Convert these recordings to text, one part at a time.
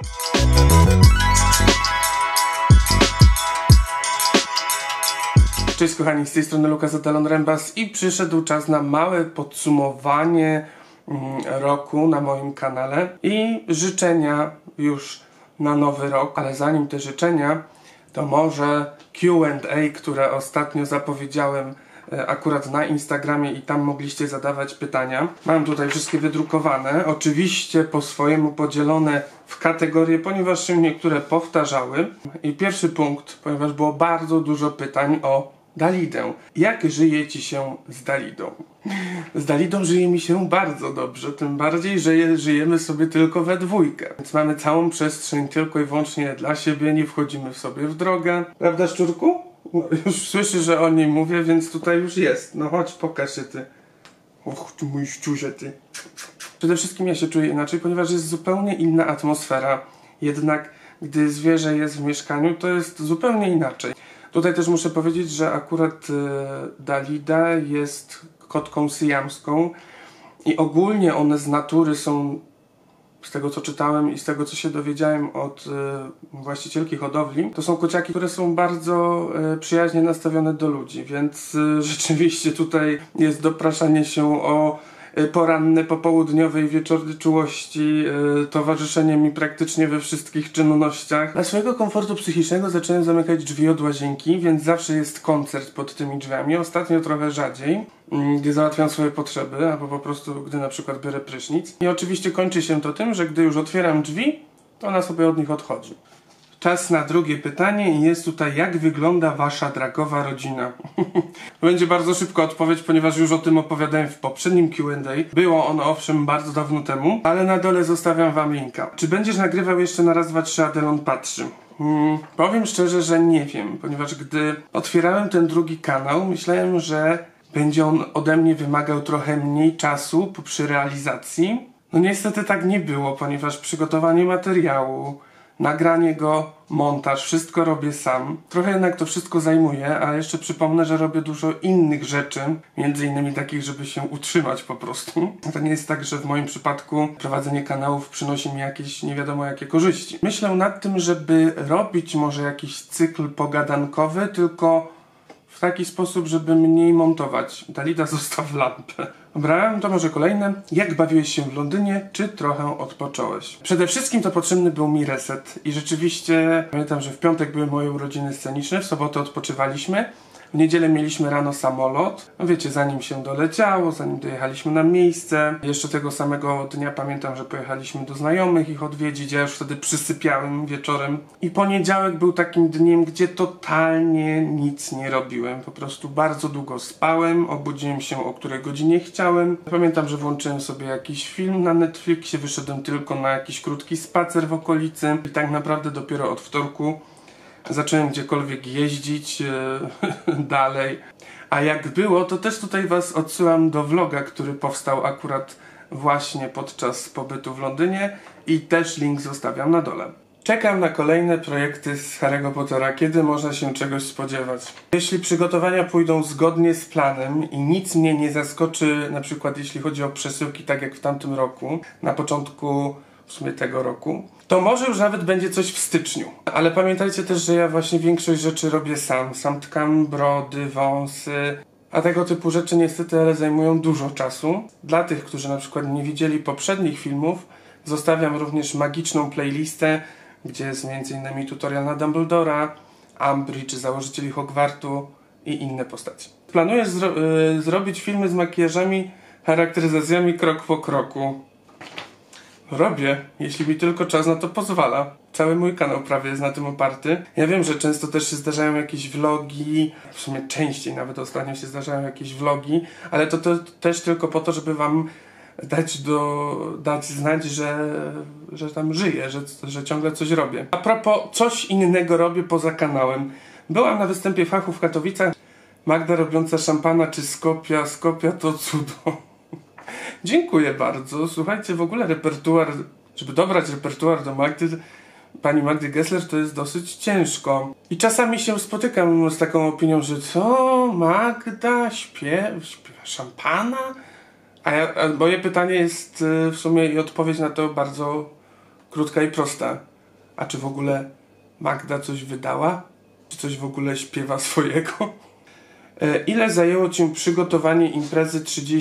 Cześć kochani, z tej strony Lukas Adelon Rembas i przyszedł czas na małe podsumowanie roku na moim kanale i życzenia już na nowy rok, ale zanim te życzenia, to może Q&A, które ostatnio zapowiedziałem akurat na Instagramie i tam mogliście zadawać pytania. Mam tutaj wszystkie wydrukowane, oczywiście po swojemu podzielone w kategorie, ponieważ się niektóre powtarzały. I pierwszy punkt, ponieważ było bardzo dużo pytań o Dalidę. Jak żyje ci się z Dalidą? Z Dalidą żyje mi się bardzo dobrze, tym bardziej, że żyjemy sobie tylko we dwójkę. Więc mamy całą przestrzeń tylko i wyłącznie dla siebie, nie wchodzimy sobie w drogę. Prawda, szczurku? No, już słyszy, że o niej mówię, więc tutaj już jest. No chodź, pokaż się ty. Och, ty mój szczurze, ty. Przede wszystkim ja się czuję inaczej, ponieważ jest zupełnie inna atmosfera. Jednak gdy zwierzę jest w mieszkaniu, to jest zupełnie inaczej. Tutaj też muszę powiedzieć, że akurat Dalida jest kotką syjamską i ogólnie one z natury są, z tego co czytałem i z tego co się dowiedziałem od właścicielki hodowli, to są kociaki, które są bardzo przyjaźnie nastawione do ludzi, więc rzeczywiście tutaj jest dopraszanie się o poranne, popołudniowe i wieczorne czułości, towarzyszenie mi praktycznie we wszystkich czynnościach. Dla swojego komfortu psychicznego zacząłem zamykać drzwi od łazienki, więc zawsze jest koncert pod tymi drzwiami. Ostatnio trochę rzadziej, gdy załatwiam swoje potrzeby, albo po prostu gdy na przykład biorę prysznic. I oczywiście kończy się to tym, że gdy już otwieram drzwi, to ona sobie od nich odchodzi. Czas na drugie pytanie i jest tutaj: jak wygląda wasza dragowa rodzina? Będzie bardzo szybko odpowiedź, ponieważ już o tym opowiadałem w poprzednim Q&A. Było ono owszem bardzo dawno temu, ale na dole zostawiam wam linka. Czy będziesz nagrywał jeszcze na raz, dwa, trzy Adelon patrzy? Powiem szczerze, że nie wiem, ponieważ gdy otwierałem ten drugi kanał, myślałem, że będzie on ode mnie wymagał trochę mniej czasu przy realizacji. No niestety tak nie było, ponieważ przygotowanie materiału, nagranie go, montaż, wszystko robię sam. Trochę jednak to wszystko zajmuje, a jeszcze przypomnę, że robię dużo innych rzeczy, między innymi takich, żeby się utrzymać po prostu. To nie jest tak, że w moim przypadku prowadzenie kanałów przynosi mi jakieś nie wiadomo jakie korzyści. Myślę nad tym, żeby robić może jakiś cykl pogadankowy, tylko w taki sposób, żeby mniej montować. Dalida, zostaw lampę. Dobra, to może kolejne. Jak bawiłeś się w Londynie? Czy trochę odpocząłeś? Przede wszystkim to potrzebny był mi reset. I rzeczywiście pamiętam, że w piątek były moje urodziny sceniczne, w sobotę odpoczywaliśmy. W niedzielę mieliśmy rano samolot. No wiecie, zanim się doleciało, zanim dojechaliśmy na miejsce. Jeszcze tego samego dnia pamiętam, że pojechaliśmy do znajomych ich odwiedzić. Ja już wtedy przysypiałem wieczorem. I poniedziałek był takim dniem, gdzie totalnie nic nie robiłem. Po prostu bardzo długo spałem, obudziłem się o której godzinie chciałem. Pamiętam, że włączyłem sobie jakiś film na Netflixie, wyszedłem tylko na jakiś krótki spacer w okolicy. I tak naprawdę dopiero od wtorku zacząłem gdziekolwiek jeździć dalej. A jak było, to też tutaj was odsyłam do vloga, który powstał akurat właśnie podczas pobytu w Londynie i też link zostawiam na dole. Czekam na kolejne projekty z Harry'ego Pottera. Kiedy można się czegoś spodziewać? Jeśli przygotowania pójdą zgodnie z planem i nic mnie nie zaskoczy, na przykład jeśli chodzi o przesyłki, tak jak w tamtym roku, na początku w sumie tego roku, to może już nawet będzie coś w styczniu. Ale pamiętajcie też, że ja właśnie większość rzeczy robię sam. Sam tkam brody, wąsy, a tego typu rzeczy niestety ale zajmują dużo czasu. Dla tych, którzy na przykład nie widzieli poprzednich filmów, zostawiam również magiczną playlistę, gdzie jest m.in. tutorial na Dumbledora, Umbridge, założycieli Hogwartu i inne postacie. Planuję zrobić filmy z makijażami, charakteryzacjami krok po kroku. Robię, jeśli mi tylko czas na to pozwala. Cały mój kanał prawie jest na tym oparty. Ja wiem, że często też się zdarzają jakieś vlogi, w sumie częściej nawet ostatnio się zdarzają jakieś vlogi, ale to też tylko po to, żeby wam dać znać, że tam żyję, że ciągle coś robię. A propos, coś innego robię poza kanałem. Byłam na występie fachu w Katowicach. Magda robiąca szampana czy Skopia. Skopia to cudo. Dziękuję bardzo. Słuchajcie, w ogóle repertuar, żeby dobrać repertuar do Magdy, pani Magdy Gessler, to jest dosyć ciężko. I czasami się spotykam z taką opinią, że co? Magda śpiewa szampana? A moje pytanie jest w sumie i odpowiedź na to bardzo krótka i prosta. A czy w ogóle Magda coś wydała? Czy coś w ogóle śpiewa swojego? Ile zajęło Cię przygotowanie imprezy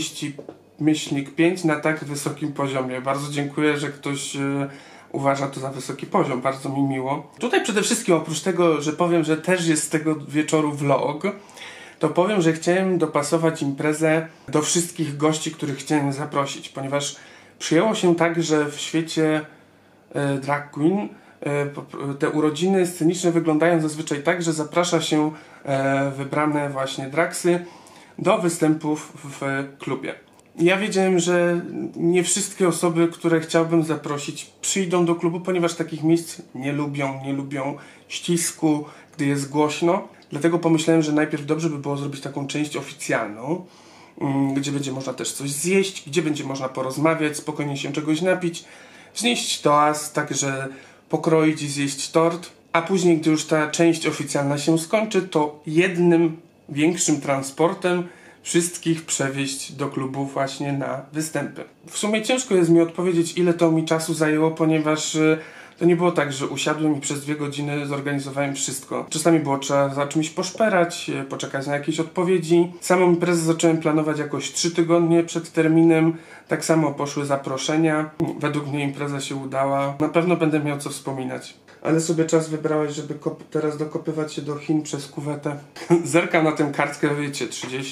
30-5 na tak wysokim poziomie? Bardzo dziękuję, że ktoś uważa to za wysoki poziom, bardzo mi miło. Tutaj przede wszystkim oprócz tego, że powiem, że też jest z tego wieczoru vlog, to powiem, że chciałem dopasować imprezę do wszystkich gości, których chciałem zaprosić, ponieważ przyjęło się tak, że w świecie drag queen te urodziny sceniczne wyglądają zazwyczaj tak, że zaprasza się wybrane właśnie dragsy do występów w klubie. Ja wiedziałem, że nie wszystkie osoby, które chciałbym zaprosić, przyjdą do klubu, ponieważ takich miejsc nie lubią ścisku, gdy jest głośno. Dlatego pomyślałem, że najpierw dobrze by było zrobić taką część oficjalną, gdzie będzie można też coś zjeść, gdzie będzie można porozmawiać, spokojnie się czegoś napić, wznieść toast, także pokroić i zjeść tort, a później, gdy już ta część oficjalna się skończy, to jednym większym transportem wszystkich przewieźć do klubu właśnie na występy. W sumie ciężko jest mi odpowiedzieć, ile to mi czasu zajęło, ponieważ to nie było tak, że usiadłem i przez 2 godziny zorganizowałem wszystko. Czasami było trzeba za czymś poszperać, poczekać na jakieś odpowiedzi. Samą imprezę zacząłem planować jakoś 3 tygodnie przed terminem. Tak samo poszły zaproszenia. Według mnie impreza się udała. Na pewno będę miał co wspominać. Ale sobie czas wybrałeś, żeby teraz dokopywać się do Chin przez kuwetę. Zerkam na tę kartkę, wiecie,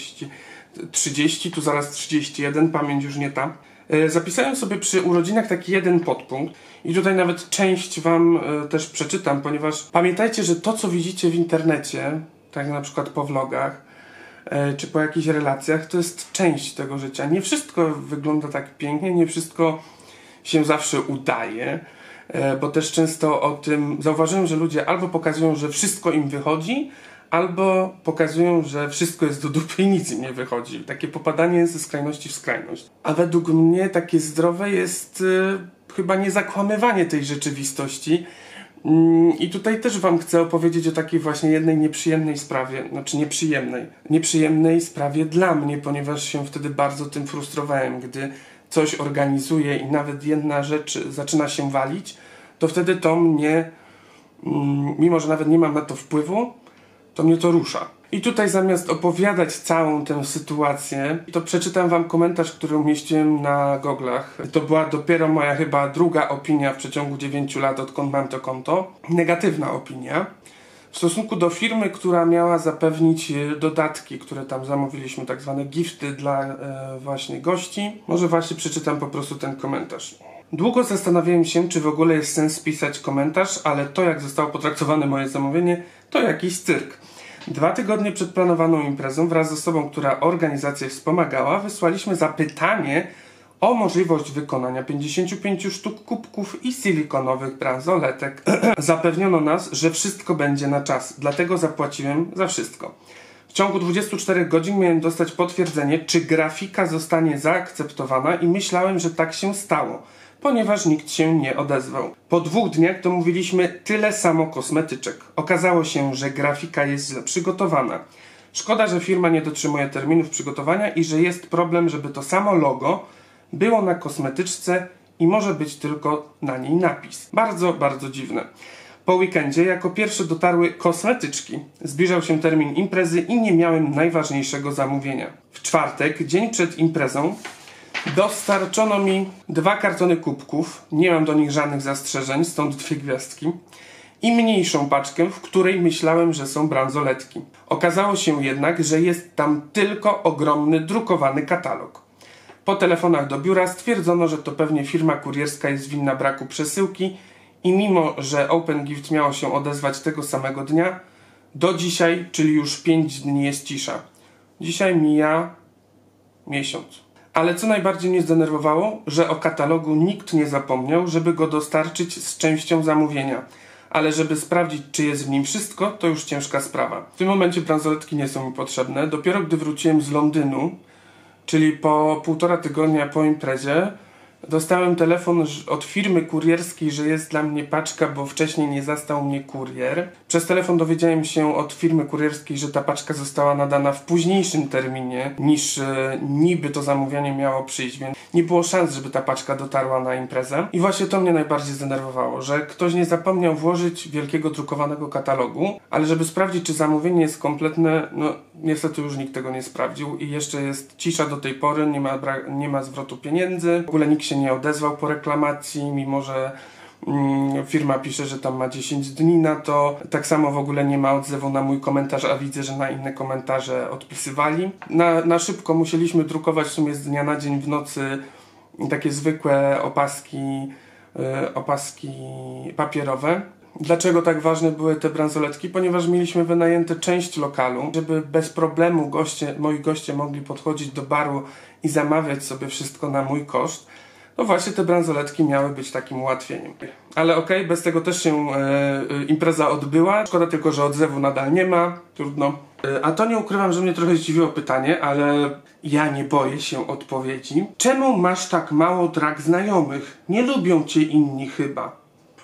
30, tu zaraz 31, pamięć już nie ta. Zapisałem sobie przy urodzinach taki jeden podpunkt i tutaj nawet część wam też przeczytam, ponieważ pamiętajcie, że to co widzicie w internecie, tak na przykład po vlogach, czy po jakichś relacjach, to jest część tego życia. Nie wszystko wygląda tak pięknie, nie wszystko się zawsze udaje, bo też często o tym zauważyłem, że ludzie albo pokazują, że wszystko im wychodzi, albo pokazują, że wszystko jest do dupy i nic im nie wychodzi. Takie popadanie ze skrajności w skrajność. A według mnie takie zdrowe jest chyba niezakłamywanie tej rzeczywistości. I tutaj też wam chcę opowiedzieć o takiej właśnie jednej nieprzyjemnej sprawie, znaczy nieprzyjemnej sprawie dla mnie, ponieważ się wtedy bardzo tym frustrowałem, gdy coś organizuję i nawet jedna rzecz zaczyna się walić, to wtedy to mnie, mimo że nawet nie mam na to wpływu, to mnie to rusza. I tutaj zamiast opowiadać całą tę sytuację, to przeczytam wam komentarz, który umieściłem na goglach. To była dopiero moja chyba druga opinia w przeciągu 9 lat, odkąd mam to konto. Negatywna opinia. W stosunku do firmy, która miała zapewnić dodatki, które tam zamówiliśmy, tak zwane gifty dla właśnie gości. Może właśnie przeczytam po prostu ten komentarz. Długo zastanawiałem się, czy w ogóle jest sens pisać komentarz, ale to, jak zostało potraktowane moje zamówienie, to jakiś cyrk. 2 tygodnie przed planowaną imprezą wraz z osobą, która organizację wspomagała, wysłaliśmy zapytanie o możliwość wykonania 55 sztuk kubków i silikonowych bransoletek. Zapewniono nas, że wszystko będzie na czas, dlatego zapłaciłem za wszystko. W ciągu 24 godzin miałem dostać potwierdzenie, czy grafika zostanie zaakceptowana i myślałem, że tak się stało, ponieważ nikt się nie odezwał. Po 2 dniach domówiliśmy tyle samo kosmetyczek. Okazało się, że grafika jest źle przygotowana. Szkoda, że firma nie dotrzymuje terminów przygotowania i że jest problem, żeby to samo logo było na kosmetyczce i może być tylko na niej napis. Bardzo, bardzo dziwne. Po weekendzie jako pierwsze dotarły kosmetyczki. Zbliżał się termin imprezy i nie miałem najważniejszego zamówienia. W czwartek, dzień przed imprezą, dostarczono mi 2 kartony kubków, nie mam do nich żadnych zastrzeżeń, stąd 2 gwiazdki, i mniejszą paczkę, w której myślałem, że są bransoletki. Okazało się jednak, że jest tam tylko ogromny drukowany katalog. Po telefonach do biura stwierdzono, że to pewnie firma kurierska jest winna braku przesyłki i mimo, że Open Gift miało się odezwać tego samego dnia, do dzisiaj, czyli już 5 dni jest cisza. Dzisiaj mija miesiąc. Ale co najbardziej mnie zdenerwowało, że o katalogu nikt nie zapomniał, żeby go dostarczyć z częścią zamówienia. Ale żeby sprawdzić, czy jest w nim wszystko, to już ciężka sprawa. W tym momencie bransoletki nie są mi potrzebne. Dopiero gdy wróciłem z Londynu, czyli po 1,5 tygodnia po imprezie, Dostałem telefon od firmy kurierskiej, że jest dla mnie paczka, bo wcześniej nie zastał mnie kurier. Przez telefon dowiedziałem się od firmy kurierskiej, że ta paczka została nadana w późniejszym terminie niż niby to zamówienie miało przyjść, więc nie było szans, żeby ta paczka dotarła na imprezę. I właśnie to mnie najbardziej zdenerwowało, że ktoś nie zapomniał włożyć wielkiego drukowanego katalogu, ale żeby sprawdzić, czy zamówienie jest kompletne, no niestety już nikt tego nie sprawdził i jeszcze jest cisza do tej pory, nie ma zwrotu pieniędzy, w ogóle nikt się nie odezwał po reklamacji, mimo że firma pisze, że tam ma 10 dni na to. Tak samo w ogóle nie ma odzewu na mój komentarz, a widzę, że na inne komentarze odpisywali. Na szybko musieliśmy drukować w sumie z dnia na dzień w nocy takie zwykłe opaski papierowe. Dlaczego tak ważne były te bransoletki? Ponieważ mieliśmy wynajęte część lokalu, żeby bez problemu moi goście mogli podchodzić do baru i zamawiać sobie wszystko na mój koszt. No właśnie te bransoletki miały być takim ułatwieniem. Ale okej, bez tego też się impreza odbyła. Szkoda tylko, że odzewu nadal nie ma. Trudno. A to nie ukrywam, że mnie trochę zdziwiło pytanie, ale ja nie boję się odpowiedzi. Czemu masz tak mało drag znajomych? Nie lubią cię inni chyba.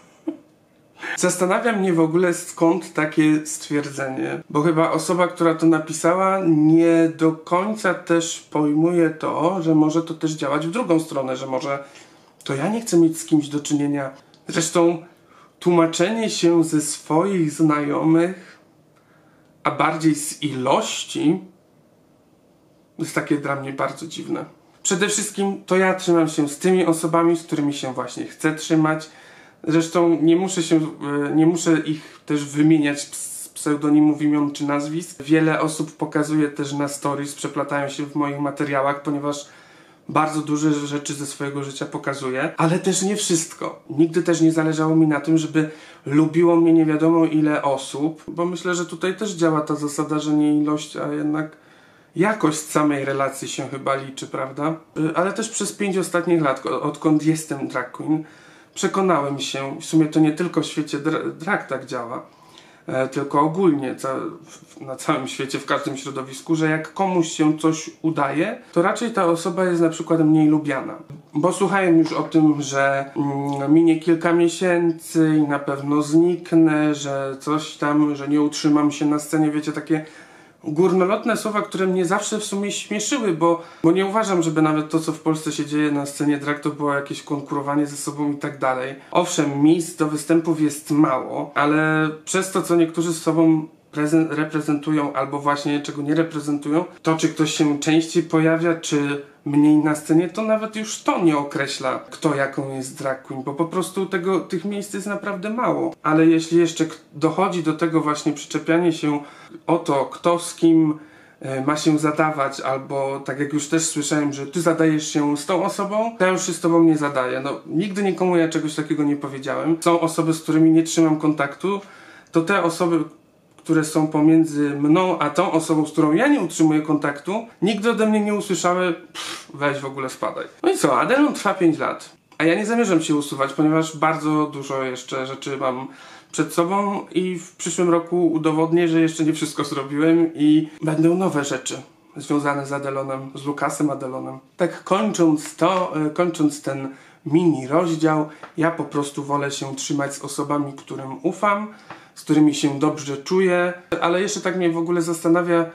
Zastanawia mnie w ogóle, skąd takie stwierdzenie, bo chyba osoba, która to napisała, nie do końca też pojmuje to, że może to też działać w drugą stronę, że może to ja nie chcę mieć z kimś do czynienia. Zresztą tłumaczenie się ze swoich znajomych, a bardziej z ilości, jest takie dla mnie bardzo dziwne. Przede wszystkim to ja trzymam się z tymi osobami, z którymi się właśnie chcę trzymać. Zresztą nie muszę ich też wymieniać z pseudonimów, imion czy nazwisk. Wiele osób pokazuje też na stories, przeplatają się w moich materiałach, ponieważ bardzo duże rzeczy ze swojego życia pokazuję, ale też nie wszystko. Nigdy też nie zależało mi na tym, żeby lubiło mnie nie wiadomo ile osób, bo myślę, że tutaj też działa ta zasada, że nie ilość, a jednak jakość samej relacji się chyba liczy, prawda? Ale też przez 5 ostatnich lat, odkąd jestem drag queen, przekonałem się, w sumie to nie tylko w świecie drag tak działa, tylko ogólnie na całym świecie, w każdym środowisku, że jak komuś się coś udaje, to raczej ta osoba jest na przykład mniej lubiana. Bo słuchałem już o tym, że minie kilka miesięcy i na pewno zniknę, że coś tam, że nie utrzymam się na scenie, wiecie, takie górnolotne słowa, które mnie zawsze w sumie śmieszyły, bo nie uważam, żeby nawet to, co w Polsce się dzieje na scenie drag, to było jakieś konkurowanie ze sobą i tak dalej. Owszem, miejsc do występów jest mało, ale przez to, co niektórzy z sobą reprezentują albo właśnie czego nie reprezentują, to czy ktoś się częściej pojawia, czy mniej na scenie, to nawet już to nie określa, kto jaką jest drag queen, bo po prostu tych miejsc jest naprawdę mało. Ale jeśli jeszcze dochodzi do tego właśnie przyczepianie się o to, kto z kim ma się zadawać, albo tak jak już też słyszałem, że ty zadajesz się z tą osobą, to ja już się z tobą nie zadaję. No, nigdy nikomu ja czegoś takiego nie powiedziałem. Są osoby, z którymi nie trzymam kontaktu, to te osoby, które są pomiędzy mną a tą osobą, z którą ja nie utrzymuję kontaktu, nigdy ode mnie nie usłyszały weź w ogóle spadaj. No i co, Adelon trwa 5 lat. A ja nie zamierzam się usuwać, ponieważ bardzo dużo jeszcze rzeczy mam przed sobą i w przyszłym roku udowodnię, że jeszcze nie wszystko zrobiłem i będą nowe rzeczy związane z Adelonem, z Lukasem Adelonem. Tak kończąc ten mini rozdział, ja po prostu wolę się trzymać z osobami, którym ufam, z którymi się dobrze czuję, ale jeszcze tak mnie w ogóle zastanawia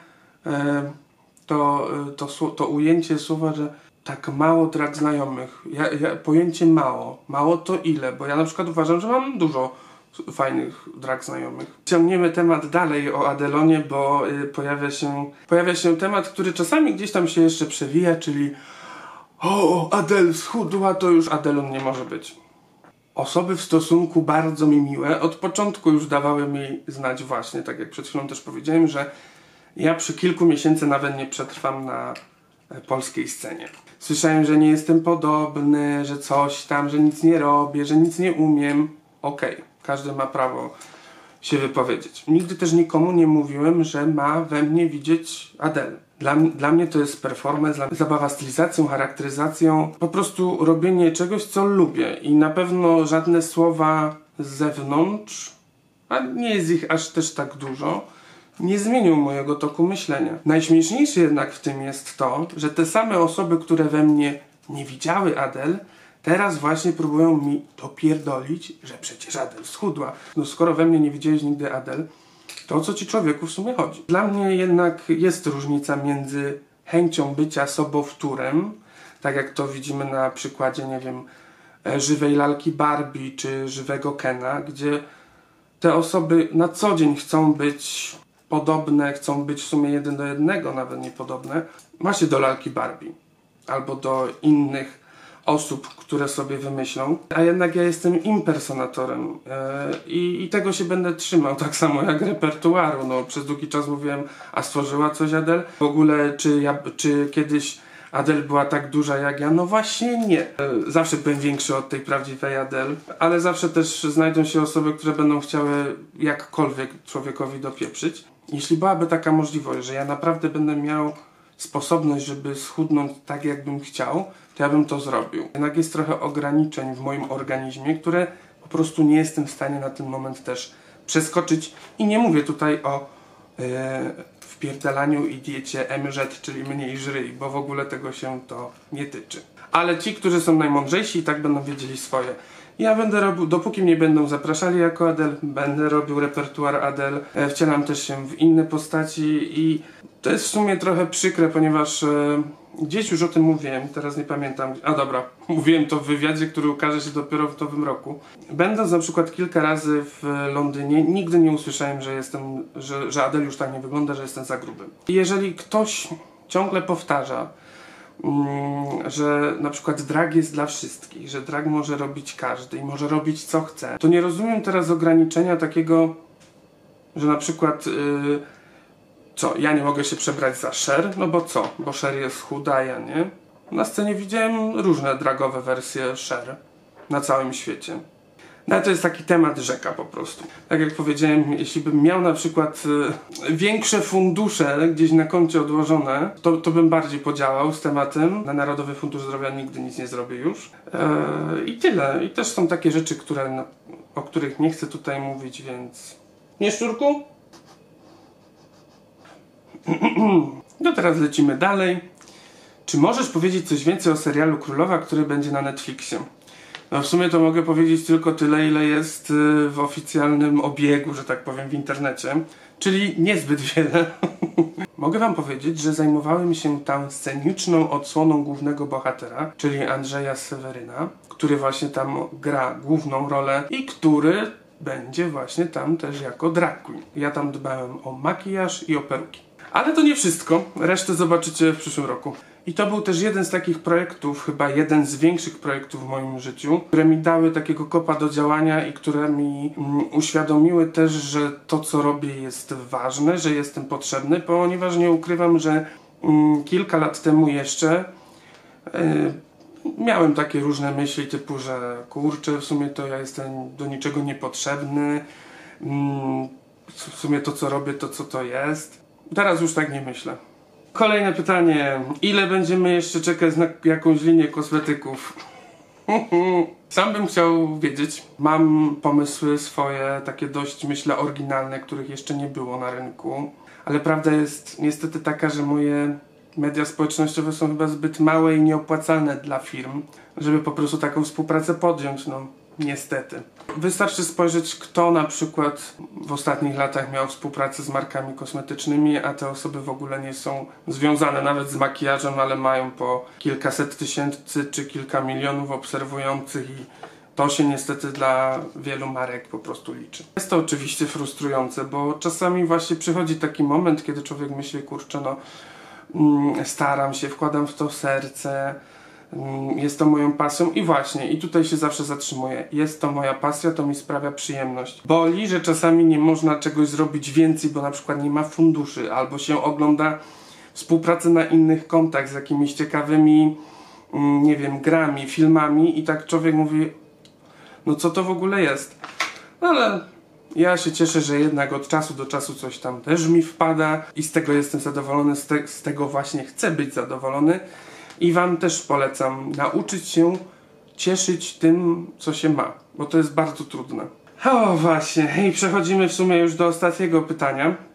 to ujęcie słowa, że tak mało drag znajomych. Pojęcie mało to ile? Bo ja na przykład uważam, że mam dużo fajnych drag znajomych. Ciągniemy temat dalej o Adelonie, bo pojawia się temat, który czasami gdzieś tam się jeszcze przewija, czyli Adel schudła, to już Adelon nie może być. Osoby w stosunku bardzo mi miłe od początku już dawały mi znać właśnie, tak jak przed chwilą też powiedziałem, że ja przy kilku miesięcy nawet nie przetrwam na polskiej scenie. Słyszałem, że nie jestem podobny, że coś tam, że nic nie robię, że nic nie umiem. Okej, każdy ma prawo się wypowiedzieć. Nigdy też nikomu nie mówiłem, że ma we mnie widzieć Adele. Dla mnie to jest performance, zabawa stylizacją, charakteryzacją, po prostu robienie czegoś, co lubię i na pewno żadne słowa z zewnątrz, a nie jest ich aż też tak dużo, nie zmienią mojego toku myślenia. Najśmieszniejsze jednak w tym jest to, że te same osoby, które we mnie nie widziały Adele, Teraz właśnie próbują mi dopierdolić, że przecież Adele schudła. No skoro we mnie nie widziałeś nigdy Adele, to o co ci człowieku w sumie chodzi? Dla mnie jednak jest różnica między chęcią bycia sobowtórem, tak jak to widzimy na przykładzie, nie wiem, żywej lalki Barbie czy żywego Kena, gdzie te osoby na co dzień chcą być podobne, chcą być w sumie 1 do 1, nawet nie podobne, właśnie do lalki Barbie albo do innych osób, które sobie wymyślą, a jednak ja jestem impersonatorem i tego się będę trzymał, tak samo jak repertuaru. No, przez długi czas mówiłem, a stworzyła coś Adele? W ogóle, czy kiedyś Adele była tak duża jak ja? No właśnie nie. Zawsze byłem większy od tej prawdziwej Adele, ale zawsze też znajdą się osoby, które będą chciały jakkolwiek człowiekowi dopieprzyć. Jeśli byłaby taka możliwość, że ja naprawdę będę miał sposobność, żeby schudnąć tak, jakbym chciał, to ja bym to zrobił. Jednak jest trochę ograniczeń w moim organizmie, które po prostu nie jestem w stanie na ten moment też przeskoczyć. I nie mówię tutaj o wpierdalaniu i diecie MZ, czyli mniej żryj, bo w ogóle tego się to nie tyczy. Ale ci, którzy są najmądrzejsi, i tak będą wiedzieli swoje. Ja będę robił, dopóki mnie będą zapraszali jako Adele, będę robił repertuar Adele, wcielam też się w inne postaci i to jest w sumie trochę przykre, ponieważ gdzieś już o tym mówiłem, teraz nie pamiętam, a dobra, mówiłem to w wywiadzie, który ukaże się dopiero w nowym roku. Będąc na przykład kilka razy w Londynie, nigdy nie usłyszałem, że Adele już tak nie wygląda, że jestem za gruby. I jeżeli ktoś ciągle powtarza, że na przykład drag jest dla wszystkich, że drag może robić każdy i może robić co chce, to nie rozumiem teraz ograniczenia takiego, że na przykład ja nie mogę się przebrać za Cher, no bo co? Bo Cher jest chuda, ja nie. Na scenie widziałem różne dragowe wersje Cher na całym świecie. No ale to jest taki temat rzeka po prostu. Tak jak powiedziałem, jeśli bym miał na przykład większe fundusze gdzieś na koncie odłożone, to bym bardziej podziałał z tematem. Na Narodowy Fundusz Zdrowia nigdy nic nie zrobię już. I tyle. I też są takie rzeczy, o których nie chcę tutaj mówić, więc... Nie, szczurku? No teraz lecimy dalej. Czy możesz powiedzieć coś więcej o serialu Królowa, który będzie na Netflixie? No w sumie to mogę powiedzieć tylko tyle, ile jest w oficjalnym obiegu, że tak powiem, w internecie. Czyli niezbyt wiele. Mogę wam powiedzieć, że zajmowałem się tam sceniczną odsłoną głównego bohatera, czyli Andrzeja Seweryna, który właśnie tam gra główną rolę i który będzie właśnie tam też jako drag queen. Ja tam dbałem o makijaż i o peruki. Ale to nie wszystko. Resztę zobaczycie w przyszłym roku. I to był też jeden z takich projektów, chyba jeden z większych projektów w moim życiu, które mi dały takiego kopa do działania i które mi uświadomiły też, że to, co robię, jest ważne, że jestem potrzebny, ponieważ nie ukrywam, że kilka lat temu jeszcze miałem takie różne myśli typu, że kurczę, w sumie to ja jestem do niczego niepotrzebny, w sumie to, co robię, to co to jest. Teraz już tak nie myślę. Kolejne pytanie. Ile będziemy jeszcze czekać na jakąś linię kosmetyków? Sam bym chciał wiedzieć. Mam pomysły swoje, takie dość, myślę, oryginalne, których jeszcze nie było na rynku. Ale prawda jest niestety taka, że moje media społecznościowe są chyba zbyt małe i nieopłacalne dla firm, żeby po prostu taką współpracę podjąć, no. Niestety. Wystarczy spojrzeć, kto na przykład w ostatnich latach miał współpracę z markami kosmetycznymi, a te osoby w ogóle nie są związane nawet z makijażem, ale mają po kilkaset tysięcy czy kilka milionów obserwujących i to się niestety dla wielu marek po prostu liczy. Jest to oczywiście frustrujące, bo czasami właśnie przychodzi taki moment, kiedy człowiek myśli, kurczę, no staram się, wkładam w to serce, jest to moją pasją i właśnie, i tutaj się zawsze zatrzymuję. Jest to moja pasja, to mi sprawia przyjemność. Boli, że czasami nie można czegoś zrobić więcej, bo na przykład nie ma funduszy, albo się ogląda współpracę na innych kontach z jakimiś ciekawymi, nie wiem, grami, filmami i tak człowiek mówi, no co to w ogóle jest? Ale ja się cieszę, że jednak od czasu do czasu coś tam też mi wpada i z tego jestem zadowolony, z tego właśnie chcę być zadowolony. I wam też polecam nauczyć się cieszyć tym, co się ma, bo to jest bardzo trudne. O właśnie, i przechodzimy w sumie już do ostatniego pytania.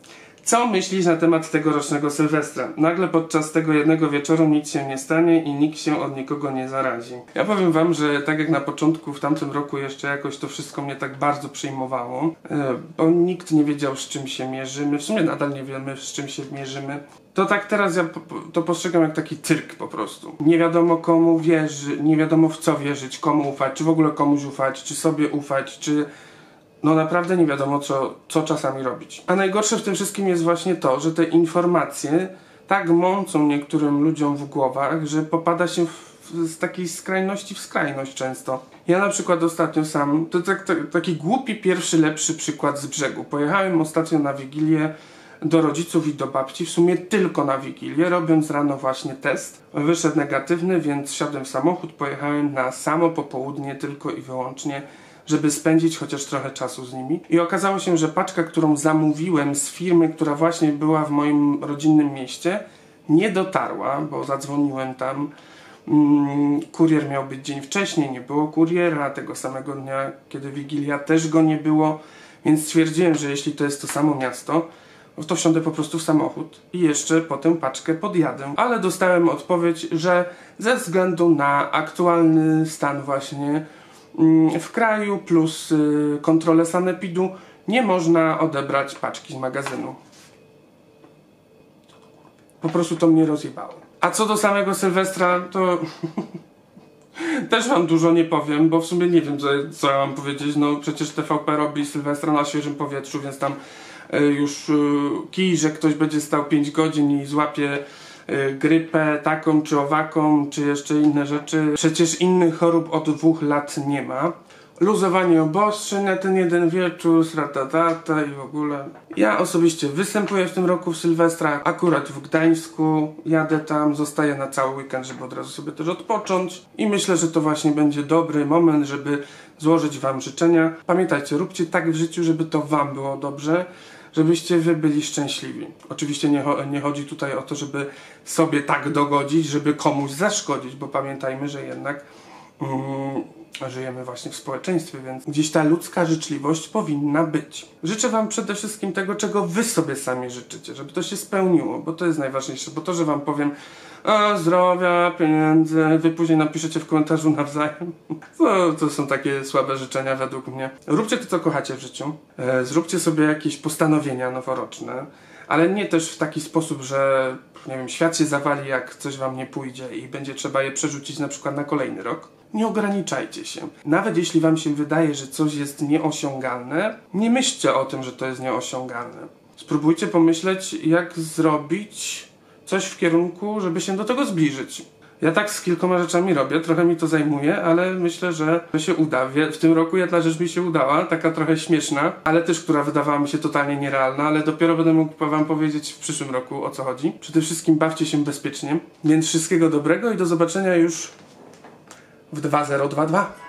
Co myślisz na temat tegorocznego Sylwestra? Nagle podczas tego jednego wieczoru nic się nie stanie i nikt się od nikogo nie zarazi. Ja powiem wam, że tak jak na początku w tamtym roku jeszcze jakoś to wszystko mnie tak bardzo przejmowało, bo nikt nie wiedział, z czym się mierzymy. W sumie nadal nie wiemy, z czym się mierzymy. To tak teraz ja to postrzegam jak taki cyrk po prostu. Nie wiadomo komu wierzy, nie wiadomo w co wierzyć, komu ufać, czy w ogóle komuś ufać, czy sobie ufać, czy... No naprawdę nie wiadomo co czasami robić. A najgorsze w tym wszystkim jest właśnie to, że te informacje tak mącą niektórym ludziom w głowach, że popada się z takiej skrajności w skrajność często. Ja na przykład ostatnio sam, to taki głupi pierwszy lepszy przykład z brzegu. Pojechałem ostatnio na Wigilię do rodziców i do babci, w sumie tylko na Wigilię, robiąc rano właśnie test. Wyszedł negatywny, więc wsiadłem w samochód, pojechałem na samo popołudnie tylko i wyłącznie, żeby spędzić chociaż trochę czasu z nimi. I okazało się, że paczka, którą zamówiłem z firmy, która właśnie była w moim rodzinnym mieście, nie dotarła, bo zadzwoniłem tam. Kurier miał być dzień wcześniej, nie było kuriera, tego samego dnia, kiedy Wigilia, też go nie było, więc stwierdziłem, że jeśli to jest to samo miasto, to wsiądę po prostu w samochód i jeszcze po tę paczkę podjadę. Ale dostałem odpowiedź, że ze względu na aktualny stan właśnie w kraju plus kontrolę sanepidu nie można odebrać paczki z magazynu. Po prostu to mnie rozjebało. A co do samego Sylwestra, to też wam dużo nie powiem, bo w sumie nie wiem co ja mam powiedzieć. No przecież TVP robi Sylwestra na świeżym powietrzu, więc tam już kij, że ktoś będzie stał 5 godzin i złapie grypę taką czy owaką, czy jeszcze inne rzeczy. Przecież innych chorób od 2 lat nie ma. Luzowanie obostrzeń na ten jeden wieczór, sratatata i w ogóle. Ja osobiście występuję w tym roku w Sylwestra, akurat w Gdańsku. Jadę tam, zostaję na cały weekend, żeby od razu sobie też odpocząć. I myślę, że to właśnie będzie dobry moment, żeby złożyć wam życzenia. Pamiętajcie, róbcie tak w życiu, żeby to wam było dobrze, żebyście wy byli szczęśliwi. Oczywiście nie chodzi tutaj o to, żeby sobie tak dogodzić, żeby komuś zaszkodzić, bo pamiętajmy, że jednak żyjemy właśnie w społeczeństwie, więc gdzieś ta ludzka życzliwość powinna być. Życzę wam przede wszystkim tego, czego wy sobie sami życzycie, żeby to się spełniło, bo to jest najważniejsze, bo to, że wam powiem zdrowia, pieniędzy, wy później napiszecie w komentarzu nawzajem. To są takie słabe życzenia według mnie. Róbcie to, co kochacie w życiu. Zróbcie sobie jakieś postanowienia noworoczne, ale nie też w taki sposób, że nie wiem, świat się zawali, jak coś wam nie pójdzie i będzie trzeba je przerzucić na przykład na kolejny rok. Nie ograniczajcie się. Nawet jeśli wam się wydaje, że coś jest nieosiągalne, nie myślcie o tym, że to jest nieosiągalne. Spróbujcie pomyśleć, jak zrobić coś w kierunku, żeby się do tego zbliżyć. Ja tak z kilkoma rzeczami robię, trochę mi to zajmuje, ale myślę, że to się uda. W tym roku jedna rzecz mi się udała, taka trochę śmieszna, ale też, która wydawała mi się totalnie nierealna, ale dopiero będę mógł wam powiedzieć w przyszłym roku, o co chodzi. Przede wszystkim bawcie się bezpiecznie, więc wszystkiego dobrego i do zobaczenia już w 2022.